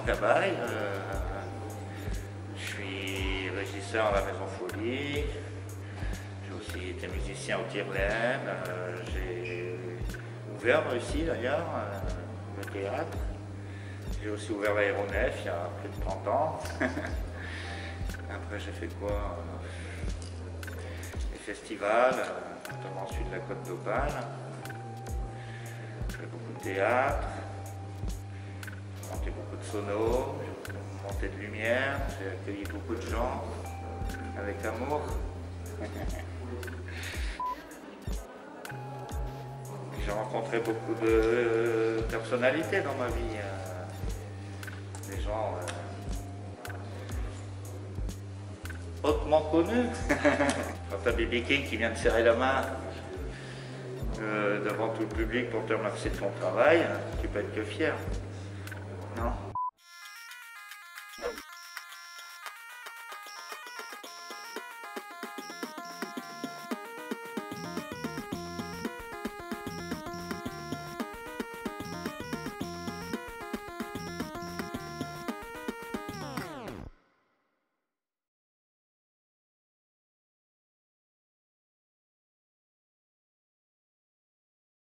Cabaye. Je suis régisseur à la Maison Folie. J'ai aussi été musicien au Tire-Laine. J'ai ouvert ici d'ailleurs le théâtre. J'ai aussi ouvert l'aéronef il y a plus de 30 ans. Après j'ai fait quoi? Les festivals, notamment celui de la Côte d'Opale. J'ai fait beaucoup de théâtre. J'ai monté beaucoup de sonos, j'ai monté de lumière, j'ai accueilli beaucoup de gens avec amour. J'ai rencontré beaucoup de personnalités dans ma vie. Des gens hautement connus. Quand t'as B.B. King qui vient te serrer la main devant tout le public pour te remercier de ton travail, tu peux être que fier. Non ?